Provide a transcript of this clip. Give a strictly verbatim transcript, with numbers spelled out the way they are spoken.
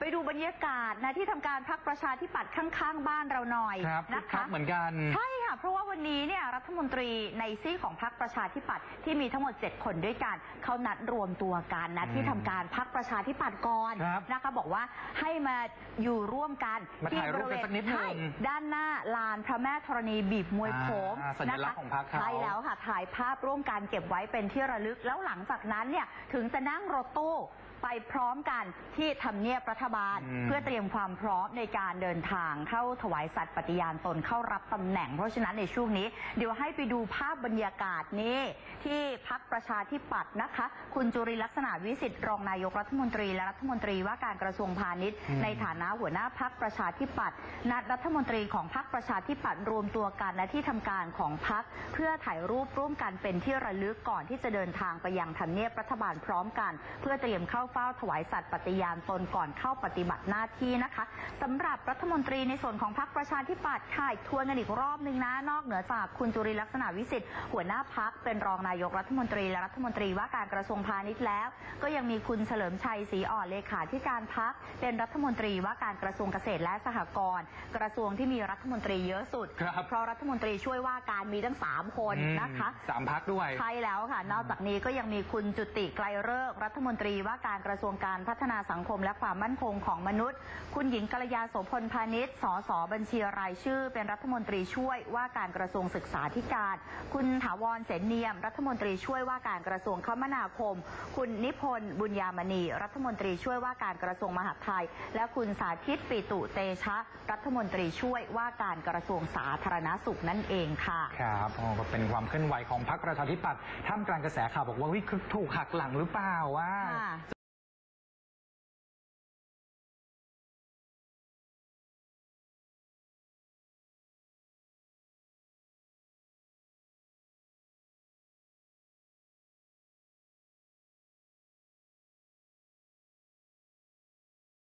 ไปดูบรรยากาศนะที่ทำการพรรคประชาธิปัตย์ข้างๆบ้านเราหน่อยนะคะเหมือนกันใช่ค่ะเพราะว่าวันนี้เนี่ยรัฐมนตรีในซีกของพรรคประชาธิปัตย์ที่มีทั้งหมดเจ็ดคนด้วยกันเขานัดรวมตัวกันนะที่ทำการพรรคประชาธิปัตย์ก่อนนะคะบอกว่าให้มาอยู่ร่วมกันที่บริเวณด้านหน้าลานพระแม่ธรณีบีบมวยโขงนะคะใช่แล้วค่ะถ่ายภาพร่วมกันเก็บไว้เป็นที่ระลึกแล้วหลังจากนั้นเนี่ยถึงจะนั่งรถตู้ไปพร้อมกันที่ทำเนียบรัฐบาลเพื่อเตรียมความพร้อมในการเดินทางเข้าถวายสัตย์ปฏิญาณตนเข้ารับตำแหน่งเพราะฉะนั้นในช่วงนี้เดี๋ยวให้ไปดูภาพบรรยากาศนี้ที่พรรคประชาธิปัตย์นะคะคุณจุรินทร์ลักษณะวิสิทธิ์รองนายกรัฐมนตรีและรัฐมนตรีว่าการกระทรวงพาณิชย์ในฐานะหัวหน้าพรรคประชาธิปัตย์นัดรัฐมนตรีของพรรคประชาธิปัตย์รวมตัวกันและที่ทำการของพรรคเพื่อถ่ายรูปร่วมกันเป็นที่ระลึกก่อนที่จะเดินทางไปยังทำเนียบรัฐบาลพร้อมกันเพื่อเตรียมเข้าเฝ้าถวายสัตย์ปฏิญาณตนก่อนเข้าปฏิบัติหน้าที่นะคะสำหรับรัฐมนตรีในส่วนของพรรคประชาธิปัตย์ค่ะทวนกันอีกรอบหนึ่งนะนอกเหนือจากคุณจุรินทร์ลักษณะวิสิทธิ์หัวหน้าพรรคเป็นรองนายกรัฐมนตรีและรัฐมนตรีว่าการกระทรวงพาณิชย์แล้วก็ยังมีคุณเฉลิมชัยศรีอ่อนเลขาธิการพรรคเป็นรัฐมนตรีว่าการกระทรวงเกษตรและสหกรณ์กระทรวงที่มีรัฐมนตรีเยอะสุดเพราะรัฐมนตรีช่วยว่าการมีทั้งสามคนนะคะสามพรรคด้วยใช่แล้วค่ะนอกจากนี้ก็ยังมีคุณจุติไกรฤกษ์รัฐมนตรีว่าการกระทรวงการพัฒนาสังคมและความมั่นคงของมนุษย์คุณหญิงกัลยาโสพลพาณิชย์สสบัญชีรายชื่อเป็นรัฐมนตรีช่วยว่าการกระทรวงศึกษาธิการคุณถาวรเสนเนียมรัฐมนตรีช่วยว่าการกระทรวงคมนาคมคุณนิพนธ์บุญญามณีรัฐมนตรีช่วยว่าการกระทรวงมหาดไทยและคุณสาธิตปิตุเตชะรัฐมนตรีช่วยว่าการกระทรวงสาธารณสุขนั่นเองค่ะครับก็เป็นความเคลื่อนไหวของพรรคประชาธิปัตย์ท่ามกลางกระแสข่าวบอกว่าวิกฤตถูกหักหลังหรือเปล่าว่า